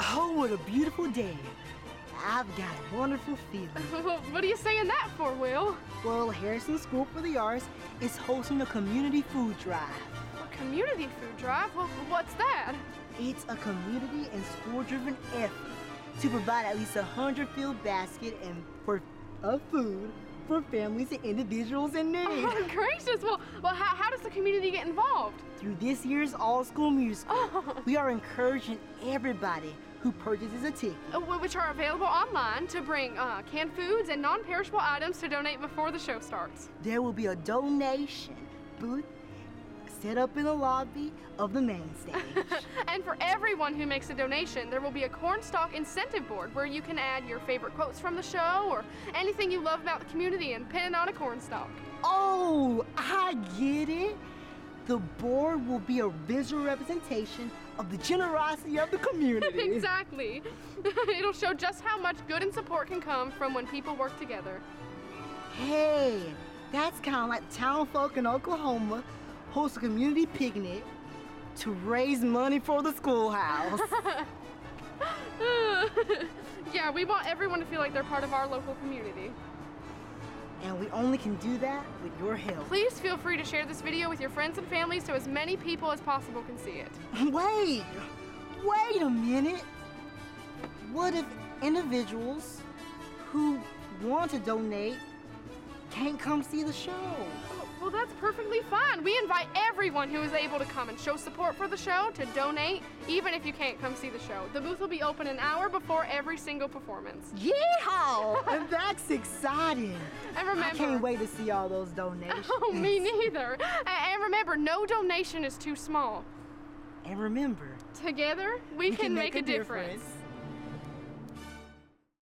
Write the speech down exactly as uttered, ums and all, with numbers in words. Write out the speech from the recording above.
Oh, what a beautiful day. I've got a wonderful feeling. What are you saying that for, Will? Well, Harrison School for the Arts is hosting a community food drive. A community food drive? Well, what's that? It's a community and school-driven effort to provide at least a hundred field basket and for of food for families and individuals in need. Oh, gracious! Well, well, how, how does the community get involved? Through this year's all-school musical, Oh. we are encouraging everybody who purchases a ticket, Uh, which are available online, to bring uh, canned foods and non-perishable items to donate before the show starts. there will be a donation booth set up in the lobby of the main stage. And for everyone who makes a donation, there will be a cornstalk incentive board where you can add your favorite quotes from the show or anything you love about the community and pin it on a cornstalk. Oh, I get it. The board will be a visual representation of the generosity of the community. Exactly. It'll show just how much good and support can come from when people work together. Hey, that's kind of like town folk in Oklahoma host a community picnic to raise money for the schoolhouse. Yeah, we want everyone to feel like they're part of our local community. And we only can do that with your help. Please feel free to share this video with your friends and family so as many people as possible can see it. Wait, wait a minute. What if individuals who want to donate can't come see the show? Well, that's perfectly fine. We invite everyone who is able to come and show support for the show to donate, even if you can't come see the show. The booth will be open an hour before every single performance. Yeehaw! And that's exciting. And remember, I can't wait to see all those donations. Oh, me neither. And and remember, no donation is too small. And remember, Together, we, we can, make, a difference.